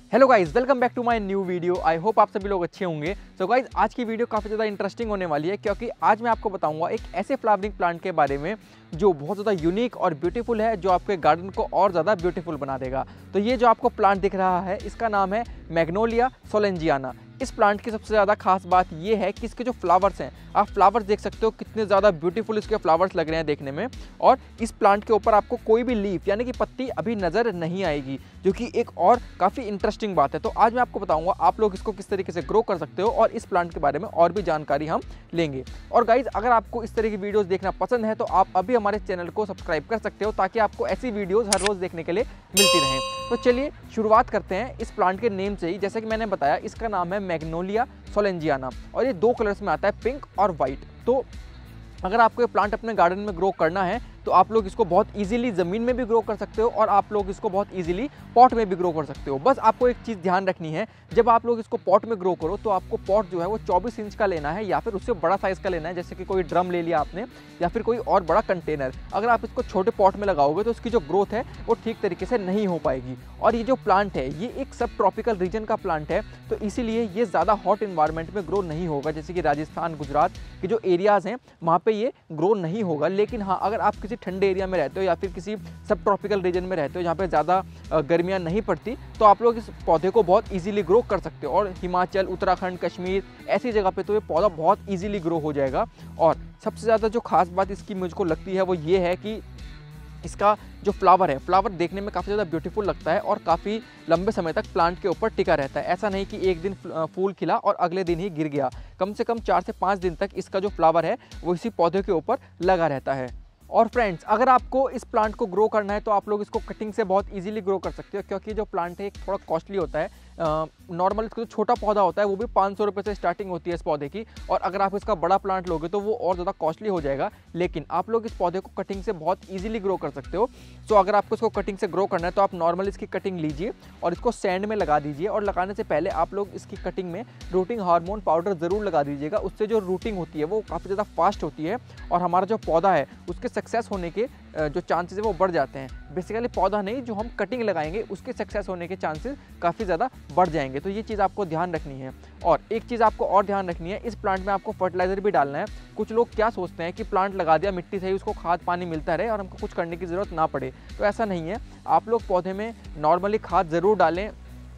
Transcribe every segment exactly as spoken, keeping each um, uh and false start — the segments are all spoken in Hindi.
Hello guys, welcome back to my new video. I hope आप सभी लोग अच्छे होंगे। सो गाइस, आज की वीडियो काफ़ी ज़्यादा इंटरेस्टिंग होने वाली है क्योंकि आज मैं आपको बताऊंगा एक ऐसे फ्लावरिंग प्लांट के बारे में जो बहुत ज़्यादा यूनिक और ब्यूटीफुल है, जो आपके गार्डन को और ज़्यादा ब्यूटीफुल बना देगा। तो ये जो आपको प्लांट दिख रहा है, इसका नाम है मैग्नोलिया सोलेंजियाना। इस प्लांट की सबसे ज़्यादा खास बात ये है कि इसके जो फ्लावर्स हैं, आप फ्लावर्स देख सकते हो कितने ज़्यादा ब्यूटीफुल इसके फ्लावर्स लग रहे हैं देखने में। और इस प्लांट के ऊपर आपको कोई भी लीफ यानी कि पत्ती अभी नज़र नहीं आएगी, जो कि एक और काफ़ी इंटरेस्टिंग बात है। तो आज मैं आपको बताऊंगा आप लोग इसको किस तरीके से ग्रो कर सकते हो और इस प्लांट के बारे में और भी जानकारी हम लेंगे। और गाइज, अगर आपको इस तरह की वीडियोस देखना पसंद है तो आप अभी हमारे चैनल को सब्सक्राइब कर सकते हो ताकि आपको ऐसी वीडियोस हर रोज़ देखने के लिए मिलती रहें। तो चलिए शुरुआत करते हैं इस प्लांट के नेम से ही। जैसे कि मैंने बताया, इसका नाम है मैग्नोलिया सोलेंजियाना और ये दो कलर्स में आता है, पिंक और वाइट। तो अगर आपको ये प्लांट अपने गार्डन में ग्रो करना है तो आप लोग इसको बहुत इजीली ज़मीन में भी ग्रो कर सकते हो और आप लोग इसको बहुत इजीली पॉट में भी ग्रो कर सकते हो। बस आपको एक चीज़ ध्यान रखनी है, जब आप लोग इसको पॉट में ग्रो करो तो आपको पॉट जो है वो चौबीस इंच का लेना है या फिर उससे बड़ा साइज़ का लेना है, जैसे कि कोई ड्रम ले लिया आपने या फिर कोई और बड़ा कंटेनर। अगर आप इसको छोटे पॉट में लगाओगे तो उसकी जो ग्रोथ है वो ठीक तरीके से नहीं हो पाएगी। और ये जो प्लांट है ये एक सब ट्रॉपिकल रीजन का प्लांट है, तो इसीलिए ये ज़्यादा हॉट इन्वायरमेंट में ग्रो नहीं होगा, जैसे कि राजस्थान, गुजरात के जो एरियाज़ हैं वहाँ पर ये ग्रो नहीं होगा। लेकिन हाँ, अगर आप किसी ठंडे एरिया में रहते हो या फिर किसी सब ट्रॉपिकल रीजन में रहते हो जहाँ पे ज़्यादा गर्मियाँ नहीं पड़ती, तो आप लोग इस पौधे को बहुत इजीली ग्रो कर सकते हो। और हिमाचल, उत्तराखंड, कश्मीर ऐसी जगह पे तो ये पौधा बहुत इजीली ग्रो हो जाएगा। और सबसे ज़्यादा जो खास बात इसकी मुझको लगती है वो ये है कि इसका जो फ्लावर है, फ्लावर देखने में काफ़ी ज़्यादा ब्यूटीफुल लगता है और काफ़ी लंबे समय तक प्लांट के ऊपर टिका रहता है। ऐसा नहीं कि एक दिन फूल खिला और अगले दिन ही गिर गया। कम से कम चार से पाँच दिन तक इसका जो फ्लावर है वो इसी पौधे के ऊपर लगा रहता है। और फ्रेंड्स, अगर आपको इस प्लांट को ग्रो करना है तो आप लोग इसको कटिंग से बहुत इजीली ग्रो कर सकते हो, क्योंकि जो प्लांट है एक थोड़ा कॉस्टली होता है। नॉर्मल इसका जो छोटा पौधा होता है वो भी पाँच सौ रुपये से स्टार्टिंग होती है इस पौधे की, और अगर आप इसका बड़ा प्लांट लोगे तो वो और ज़्यादा कॉस्टली हो जाएगा। लेकिन आप लोग इस पौधे को कटिंग से बहुत ईजिली ग्रो कर सकते हो। सो अगर आपको इसको कटिंग से ग्रो करना है तो आप नॉर्मल इसकी कटिंग लीजिए और इसको सैंड में लगा दीजिए। और लगाने से पहले आप लोग इसकी कटिंग में रूटिंग हार्मोन पाउडर ज़रूर लगा दीजिएगा। उससे जो रूटिंग होती है वो काफ़ी ज़्यादा फास्ट होती है और हमारा जो पौधा है उसके सक्सेस होने के जो चांसेस है वो बढ़ जाते हैं। बेसिकली पौधा नहीं, जो हम कटिंग लगाएंगे उसके सक्सेस होने के चांसेस काफ़ी ज़्यादा बढ़ जाएंगे। तो ये चीज़ आपको ध्यान रखनी है। और एक चीज़ आपको और ध्यान रखनी है, इस प्लांट में आपको फर्टिलाइज़र भी डालना है। कुछ लोग क्या सोचते हैं कि प्लांट लगा दिया, मिट्टी से ही उसको खाद पानी मिलता रहे और हमको कुछ करने की ज़रूरत ना पड़े, तो ऐसा नहीं है। आप लोग पौधे में नॉर्मली खाद ज़रूर डालें,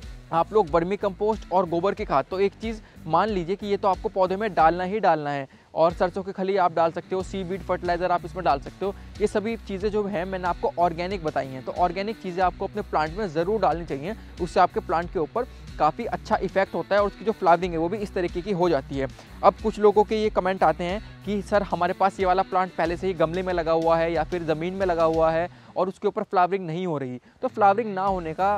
आप लोग वर्मी कंपोस्ट और गोबर की खाद। तो एक चीज़ मान लीजिए कि ये तो आपको पौधे में डालना ही डालना है। और सरसों की खली आप डाल सकते हो, सीवीड फर्टिलाइज़र आप इसमें डाल सकते हो। ये सभी चीज़ें जो हैं मैंने आपको ऑर्गेनिक बताई हैं, तो ऑर्गेनिक चीज़ें आपको अपने प्लांट में ज़रूर डालनी चाहिए। उससे आपके प्लांट के ऊपर काफ़ी अच्छा इफेक्ट होता है और उसकी जो फ्लावरिंग है वो भी इस तरीके की हो जाती है। अब कुछ लोगों के ये कमेंट आते हैं कि सर, हमारे पास ये वाला प्लांट पहले से ही गमले में लगा हुआ है या फिर ज़मीन में लगा हुआ है और उसके ऊपर फ्लावरिंग नहीं हो रही। तो फ्लावरिंग ना होने का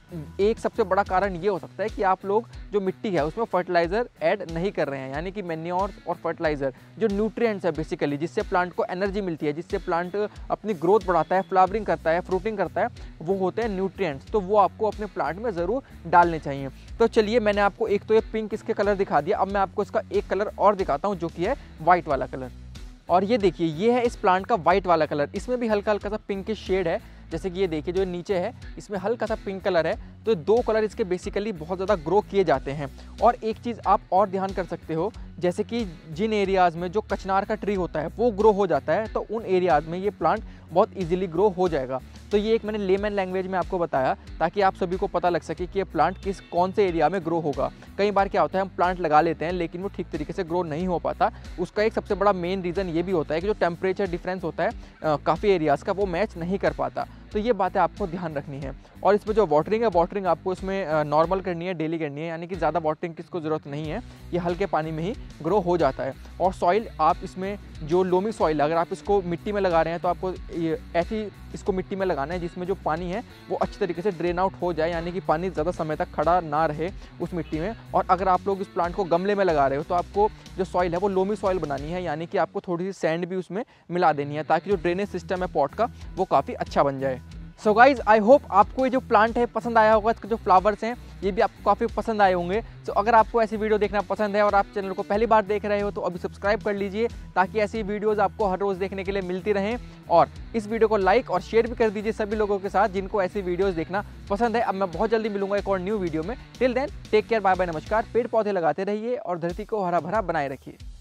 एक सबसे बड़ा कारण ये हो सकता है कि आप लोग जो मिट्टी है उसमें फर्टिलाइज़र ऐड नहीं कर रहे हैं, यानी कि मैन्योर और फर्टिलाइज़र जो न्यूट्रिएंट्स है बेसिकली, जिससे प्लांट को एनर्जी मिलती है, जिससे प्लांट अपनी ग्रोथ बढ़ाता है, फ्लावरिंग करता है, फ्रूटिंग करता है, वो होते हैं न्यूट्रिएंट्स। तो वो आपको अपने प्लांट में ज़रूर डालने चाहिए। तो चलिए, मैंने आपको एक तो ये पिंक इसके कलर दिखा दिया, अब मैं आपको इसका एक कलर और दिखाता हूँ जो कि है वाइट वाला कलर। और ये देखिए, ये है इस प्लांट का वाइट वाला कलर। इसमें भी हल्का हल्का सा पिंकिश शेड है, जैसे कि ये देखिए जो नीचे है इसमें हल्का सा पिंक कलर है। तो दो कलर इसके बेसिकली बहुत ज़्यादा ग्रो किए जाते हैं। और एक चीज़ आप और ध्यान कर सकते हो, जैसे कि जिन एरियाज़ में जो कचनार का ट्री होता है वो ग्रो हो जाता है, तो उन एरियाज़ में ये प्लांट बहुत इजीली ग्रो हो जाएगा। तो ये एक मैंने लेमन लैंग्वेज में आपको बताया ताकि आप सभी को पता लग सके कि ये प्लांट किस कौन से एरिया में ग्रो होगा। कई बार क्या होता है, हम प्लांट लगा लेते हैं लेकिन वो ठीक तरीके से ग्रो नहीं हो पाता। उसका एक सबसे बड़ा मेन रीज़न ये भी होता है कि जो टेम्परेचर डिफरेंस होता है काफ़ी एरियाज़ का, वो मैच नहीं कर पाता। तो ये बातें आपको ध्यान रखनी है। और इसमें जो वाटरिंग है, वाटरिंग आपको इसमें नॉर्मल करनी है, डेली करनी है, यानी कि ज़्यादा वाटरिंग की इसको ज़रूरत नहीं है। ये हल्के पानी में ही ग्रो हो जाता है। और सॉइल आप इसमें जो लोमी सॉइल, अगर आप इसको मिट्टी में लगा रहे हैं तो आपको ये ऐसी इसको मिट्टी में लगाना है जिसमें जो पानी है वो अच्छी तरीके से ड्रेन आउट हो जाए, यानी कि पानी ज़्यादा समय तक खड़ा ना रहे उस मिट्टी में। और अगर आप लोग इस प्लांट को गमले में लगा रहे हो तो आपको जो सॉइल है वो लोमी सॉइल बनानी है, यानी कि आपको थोड़ी सी सैंड भी उसमें मिला देनी है ताकि जो ड्रेनेज सिस्टम है पॉट का वो काफ़ी अच्छा बन जाए। सो गाइज आई होप आपको ये जो प्लांट है पसंद आया होगा, इसके जो फ्लावर्स हैं ये भी आपको काफ़ी पसंद आए होंगे। सो so, अगर आपको ऐसी वीडियो देखना पसंद है और आप चैनल को पहली बार देख रहे हो तो अभी सब्सक्राइब कर लीजिए, ताकि ऐसी वीडियोस आपको हर रोज़ देखने के लिए मिलती रहें। और इस वीडियो को लाइक और शेयर भी कर दीजिए सभी लोगों के साथ जिनको ऐसी वीडियोज़ देखना पसंद है। अब मैं बहुत जल्दी मिलूंगा एक और न्यू वीडियो में। Till then take care, bye bye, नमस्कार। पेड़ पौधे लगाते रहिए और धरती को हरा भरा बनाए रखिए।